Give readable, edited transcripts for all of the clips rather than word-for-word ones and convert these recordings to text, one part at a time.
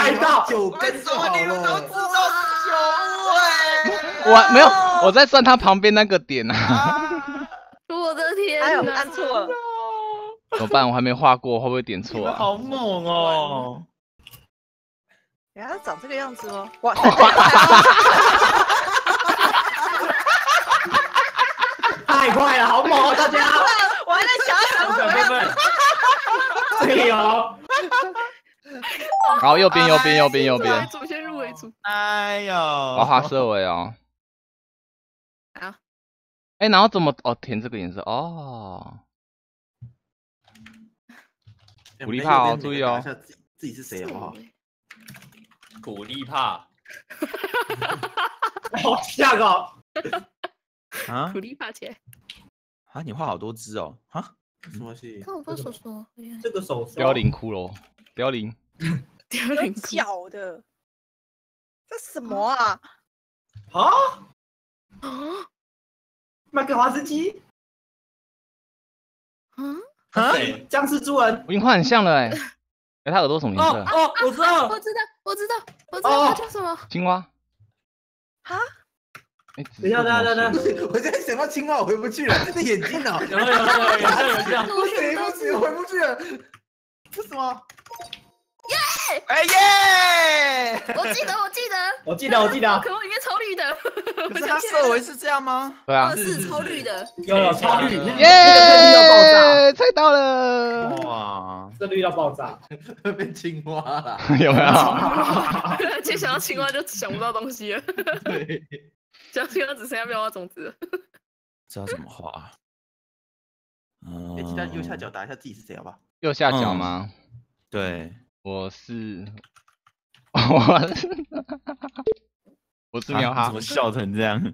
拍到 9根就好了。 你们都知道是酒我没有，我在算他旁边那个点啊。 我的天哎呦， 哪！ 按错了。 怎么办？我还没画过，会不会点错啊？ 好猛哦！ 原来长这个样子哦！哇， 太快了，好猛哦，大家！ 我还在想不分，这个有。 然后右边。 主先入为主。 哎呦， 我要画色尾哦。 好。 哎，然后怎么填这个颜色哦？古力帕哦，注意哦。 自己是谁好不好？ 古力帕。 好像哦。 啊？ 苦力怕起来。 啊，你画好多只哦！啊？ 什么东西？ 看我不手手。 这个手凋零骷髅，凋零。 凋零脚的，这什么啊？ 啊？麦克华斯基？ 啊？ 僵尸猪人？ 我已经画很像了哎。哎，他耳朵什么颜色？ 哦，我知道， 他叫什么？ 青蛙。 啊？ 等一下， 我在想到青蛙，我回不去了。这眼睛呢？ 有， 我回不去了。这什么？ 耶！哎耶！ 我记得。 我记得。 可我里面超绿的。 可是它色尾是这样吗？ 对啊。 是超绿的。 有超绿， 耶！猜到了。 哇， 这绿到爆炸， 变青蛙了。 有没有？ 接想到青蛙就想不到东西了。 对。 想青蛙只剩下妙蛙种子了。 知道怎么画？ 记得右下角打一下自己是谁，好不好？ 右下角吗？ 对， 我是喵哈。 怎么笑成这样？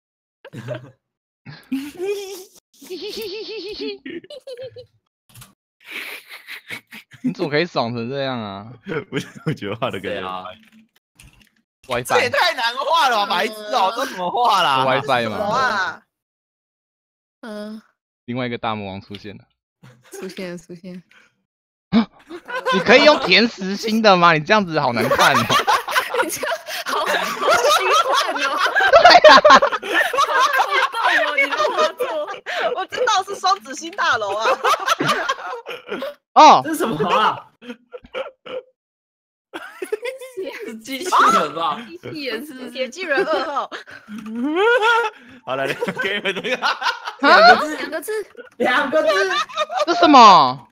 你怎么可以爽成这样啊？ 我觉得画的跟 WiFi 这也太难画了吧，白痴哦！这怎么画啦 ？WiFi 什么吗？ 啊？ 另外一个大魔王出现了。 出现。 你可以用填实心的吗？你这样子好难看哦。 你这样好虚幻哦。 对呀。 好空洞哦，你的画作。 我知道是双子星大楼啊。 哦， 这是什么啊？ 是机器人吧？ 机器人是不是？ 铁巨人2号。 好了，给你们这个。 两个字。 这什么？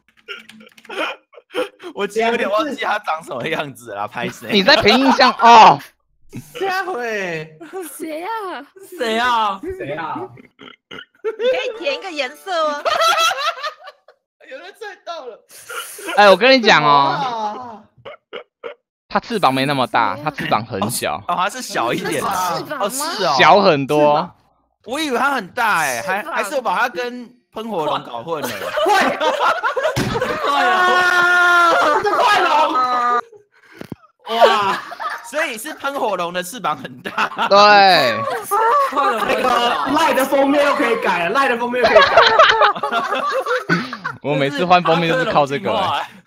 我其实有点忘记他长什么样子了，拍谁？ 你在凭印象哦。 下回谁呀？ 谁啊？ 你可以填一个颜色吗？ 有人猜到了。 哎，我跟你讲哦，它翅膀没那么大，它翅膀很小。 哦，它是小一点的。哦，是哦， 小很多。 我以为它很大哎，还是我把它跟喷火龙搞混了。 快龙！ 哇，所以是喷火龙的翅膀很大。 对。 那个赖的封面又可以改了， 我每次换封面就是靠这个。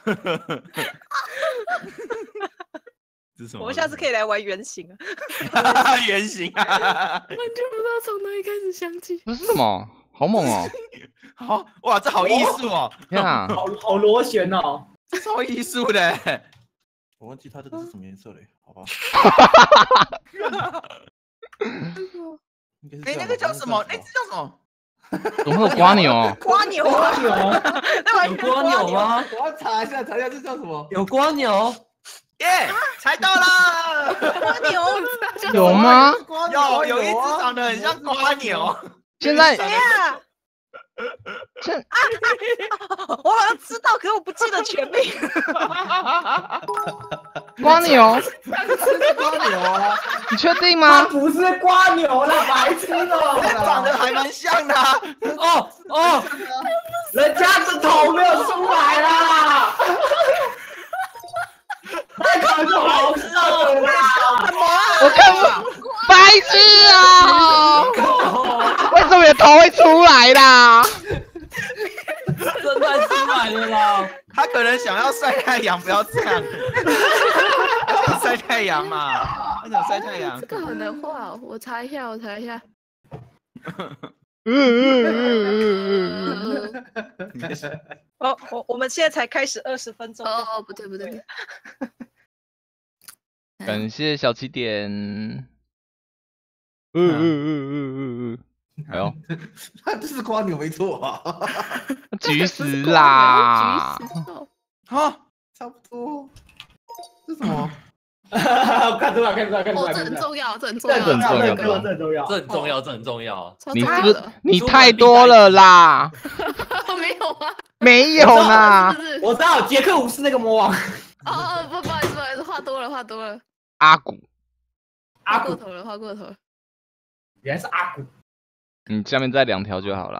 这是什么？ 我们下次可以来玩原型啊。 原型啊！完全不知道从哪里开始想起。 这是什么？好猛哦！ 好哇，这好艺术哦！ 天啊， 好螺旋哦， 超艺术的。 我忘记它这个是什么颜色嘞，好吧？ 哎，那个叫什么？那只叫什么？ 怎么会有瓜牛？ 瓜牛， 有瓜牛吗？ 我要查一下，这叫什么？ 有瓜牛。 耶，猜到了！ 瓜牛有吗？ 有一只长得很像瓜牛。 现在谁呀？我好像知道，可是我不记得全名。 瓜牛， 瓜牛啊！ 你确定它吗？ 不是瓜牛了，白痴哦！ 长得还蛮像的。 哦， 人家的头没有出来啦！太可好笑了啦！ 什么啊？ 我看不，白痴啊！为什么你的头会出来啦？ 真的出来了啦！ 他可能想要晒太阳，不要这样。 太阳嘛，他想晒太阳这。个好难画哦，我查一下。 哦，我们现在才开始20分钟。 哦，不对。 感谢小起点。哎呦， 他就是夸牛没错啊， 橘子啦！ 橘子哦哈， 差不多。这什么？ 看出来， 哦，这很重要，这很重要， 这很重要这很重要。 这很重要，这很重要。 超你重要的你太多了啦， 没有啊？ 没有啦。 是不是？ 我知道杰克武士那个魔王哦，不好意思，画多了， 阿古， 阿古， 画过头了。 原来是阿古。 你下面再2条就好了。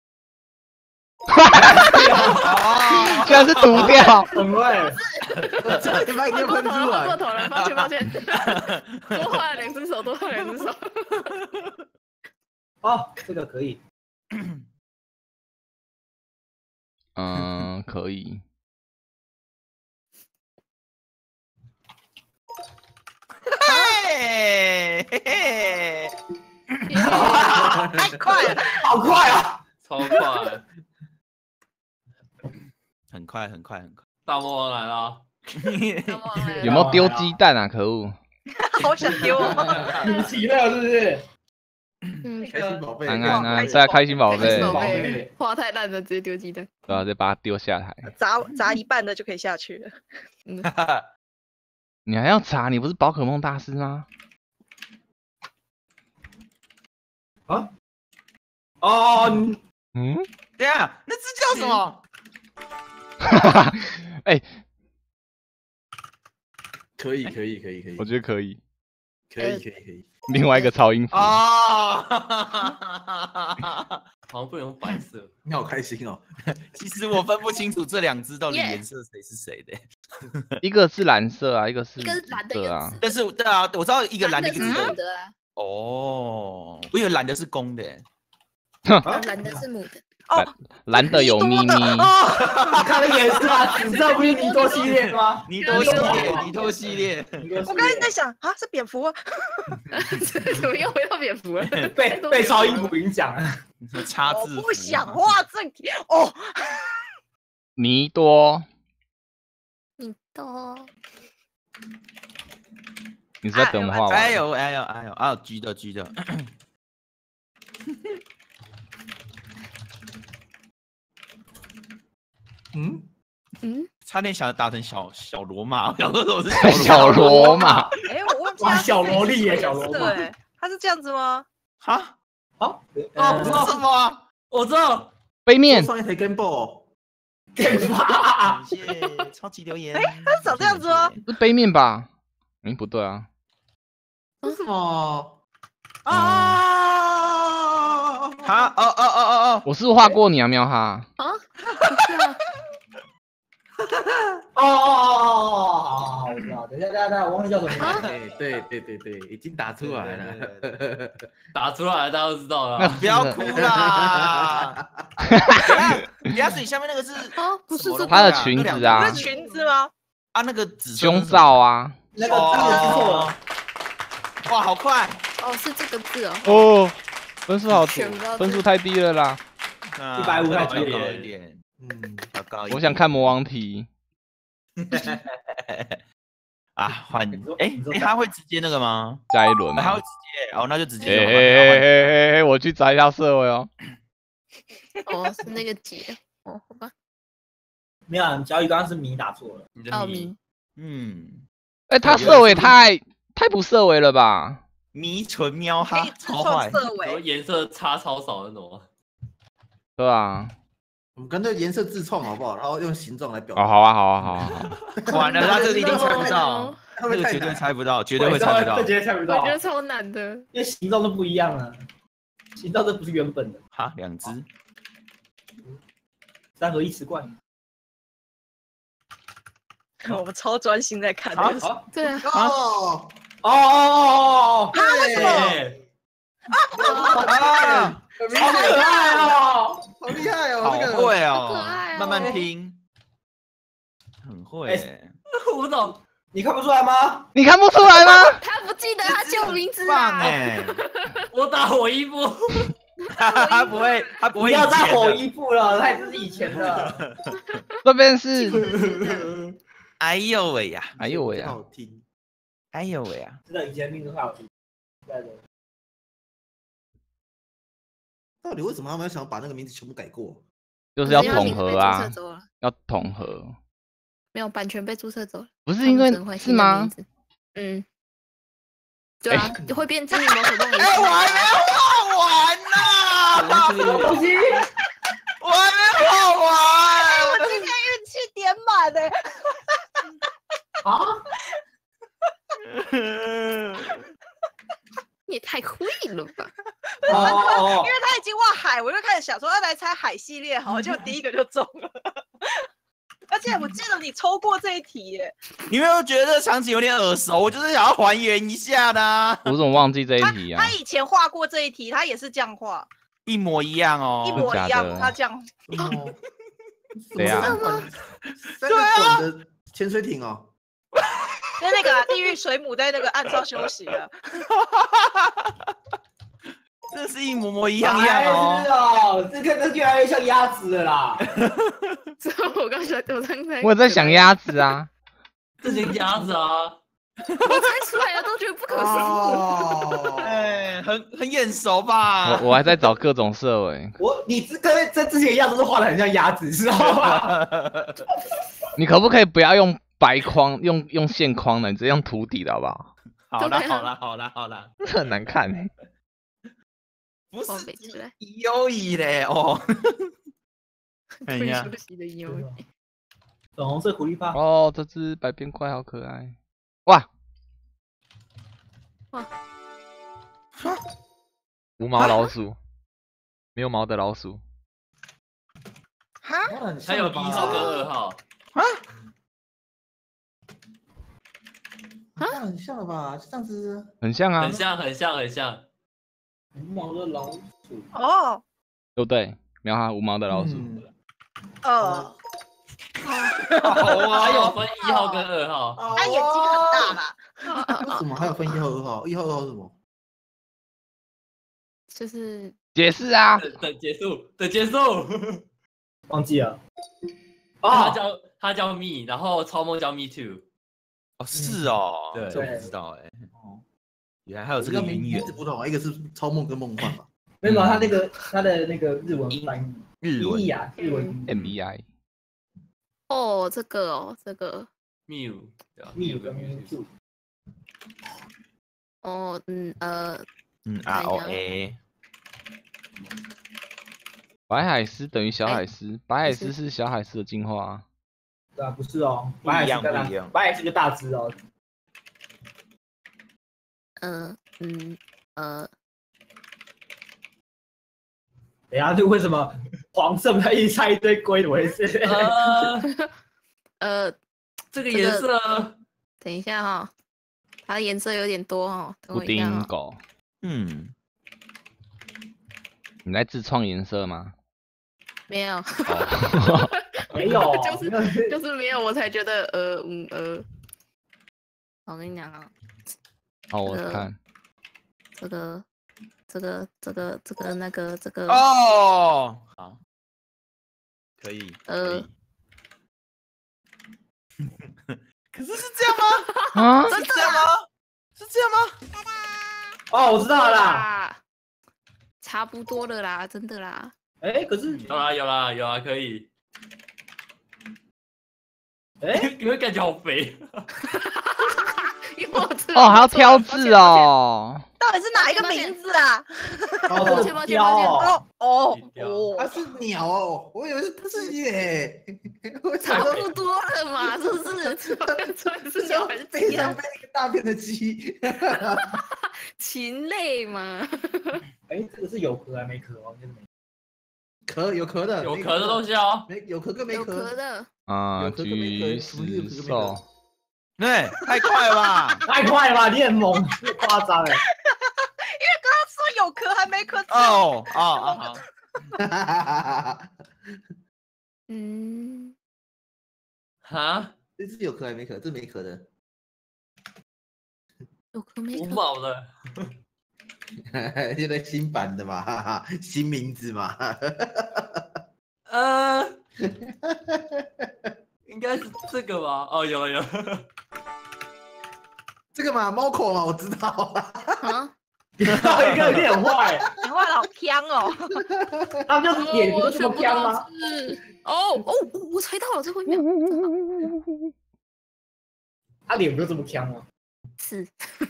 哦， 居然是涂掉。 很会。 我差点把你喷出来。 画过头了，抱歉。多画了2只手， 哦，这个可以。 可以。 嘿嘿， 太快了， 好快啊！ 超快！ 很快。 大魔王来了， 有没有丢鸡蛋啊？可恶！ 好想丢哦！ 你急了是不是？ 开心宝贝， 安，再来开心宝贝， 宝贝，画太烂了，直接丢鸡蛋。 对啊，再把它丢下台。 砸一半的就可以下去了。 你还要查？你不是宝可梦大师吗？ 啊？哦， 等一下，那只叫什么？ 哎， 可以， 我觉得可以。 可以。 另外一个超音符。 哦， 好像不能用白色。 你好开心哦！ 其实我分不清楚这2只到底颜色谁是谁的。 一个是蓝色啊，一个是蓝的，一个啊。 但是对啊，我知道一个蓝的，一个紫母的啊。 哦，我以为蓝的是公的。 蓝的是母的。 蓝的有咪咪。 你看那颜色啊，紫色不是尼多系列吗？ 尼托系列。 我刚才在想啊，是蝙蝠啊， 怎么又回到蝙蝠了？ 被超音符影响了。 插字。 我不想画这题哦。 尼多，你是在等我们画完？ 哎呦，橘的。差点想打成小罗马，我想说我是小罗马。 哎，我忘记哇，小萝莉耶，小罗马。 对，它是这样子吗？ 哈？ 好， 不是什么？ 我知道， 背面上一台 Game Boy， 感谢超级留言。 它是长这样子吗？ 是背面吧？不对啊。 这是什么？ 哈？哦， 我是不是画过你啊，喵哈？ 哦，我知道。等一下，我忘记叫什么名字。 对，已经打出来了。 打出来大家都知道了。 不要哭啦！等下水下面那个是不是这她的裙子啊？ 是裙子吗？ 啊，那个紫胸罩啊。 那个字也是错了。 哇，好快！ 哦，是这个字哦。 哦，分数太低了啦。 150太低了一点。要高一点。 我想看魔王题。 啊，换他会直接那个吗？ 下一轮他会直接，那就直接。 我去查一下社会哦。 哦，是那个结。好吧。 没有，小雨刚刚是米打错了。 你的米。 他色尾太不色尾了吧？ 迷纯喵哈，超坏。 颜色差超少那种。 对啊。 我们干脆颜色自创好不好？然后用形状来表达。好啊。 完了，他这个一定猜不到，这个绝对猜不到，绝对会猜不到， 绝对猜不到。 我觉得超难的， 因为形状都不一样啊，形状都不是原本的。 哈，2只 ，3合1吃罐。 我们超专心在看。 好， 对啊。 哦，为什么？ 好可爱哦！ 好厉害哦！ 好会哦， 可爱哦， 慢慢拼，很会。 我不懂， 你看不出来吗？ 你看不出来吗？ 他不记得他叫名字棒啊！ 哎， 我打火一步， 他不会不要再吼衣服了，他也是以前的。 这边是， 哎呦喂呀， 哎呦喂呀， 好听。 哎呦喂呀， 真的以前名字太好听。对的。 到底为什么他们要想把那个名字全部改过？ 就是要统合啊被注册，走了， 要统合， 没有版权被注册走了， 不是因为他们只能换新的是吗名？字？嗯，对啊，会变经营某手动也哎， 是我还没画完呢， 什么东西？ 我还没画完。 我今天运气点满的， 啊？ 你也太会了吧！ 哦因为他已经画海，我就开始想说要来猜海系列，好，就第一个就中了。而且我记得你抽过这一题耶， 你有没有觉得场景有点耳熟？我就是想要还原一下的啊， 我怎么忘记这一题啊他？以前画过这一题，他也是这样画， 一模一样哦， 一模一样， 假的他这样。 哦， 对啊三个滚的潜水艇哦。 跟那个地狱水母在那个岸上休息了。 这是一模一样白样哦。 痴哦，这个越来越像鸭子了啦。 所以我刚才我在想鸭子啊， 这些鸭子啊， 我猜出来了，都觉得不可思议。 哦， 哎，很眼熟吧？ 我还在找各种色尾。 你跟之前一样，都是画的很像鸭子，知道吗？ 你可不可以不要用白框，用线框的，你直接用图底的好不好？ 好对啊好啦， 这很难看欸。 不我没是出来， 优异嘞哦。哎呀， 休息的优粉红色狐狸怕。 哦，这只百变怪好可爱。哇哇， 无毛老鼠，没有毛的老鼠。 哈， 还有1号跟2号， 很像了吧？这样子， 很像啊， 很像。 无毛的老鼠。 哦， 对不对？没有它无毛的老鼠。 还有分1号跟2号， 他眼睛很大啦。 为什么还有分1号、2号？1号、2号是什么？ 就是解释啊， 等结束。 忘记了。 他叫 Me， 然后超梦叫 Me Too。 哦是哦， 对这我不知道哎。原来还有这个渊源名字。不同啊，一个是超梦跟梦幻吧。 没有，他的那个日文翻译， 日文音译啊，日文 MEI 哦，这个 Mew， 密跟 Mewtwo。 哦， ROA。 白海狮等于小海狮，白海狮是小海狮的进化啊。 对啊，不是哦， 不一样白海不一样白海是个大只哦。等一下，就为什么黄色他一猜一堆龟，怎么回事？ 这个颜色， 等一下哈，它的颜色有点多哈，等布我一下哈。 丁狗，你在自创颜色吗？ 没有， 哦， 没有， 就是没有，我才觉得我跟你讲啊， 好，我看这个那个这个哦，好，可以。可是是这样吗？ 啊， 是这样吗？是这样吗？ 哦，我知道了啦。 啊，差不多了啦，真的啦。 哎，可是有啦，可以。 哎， 你会感觉好肥。 哦，还要挑字哦。 到底是哪一个名字啊？ 哦，这个雕哦， 它是鸟哦，我以为是鸡耶。我差想说不多了嘛，是不是？是鸟还是鸡啊？ 背上背一个大片的鸡。 禽类嘛。 哎，这个是有壳还没壳哦？ 壳有壳的， 有壳的东西哦。 有壳跟没有壳壳。 的。 啊， 有壳跟没壳橘什么是有壳石跟没壳兽， 对，太快了吧！ 太快了吧，你很猛，太夸张哎。 刚刚说有壳还没壳。 哦，好。 嗯， 哈， 这是有壳还没壳？这没壳的。 有可没五可？ 毛的， 现在新版的嘛，哈哈，新名字嘛。 应该是这个吧？哦，有了有了， 这个嘛，猫口嘛，我知道。 啊， 一个你很坏， 你画的好香哦。 他们就脸不是这么不僵吗？ 是哦，我猜到了，最后一秒。 他脸不是这么僵吗？ 是，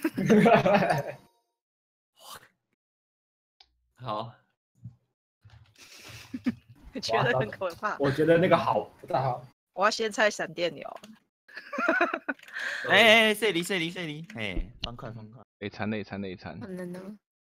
好， 觉得很可怕。 我觉得那个好不太好。 我要先猜闪电鸟。 哎，这里，哎，放快， 累残累残累残。 可能呢。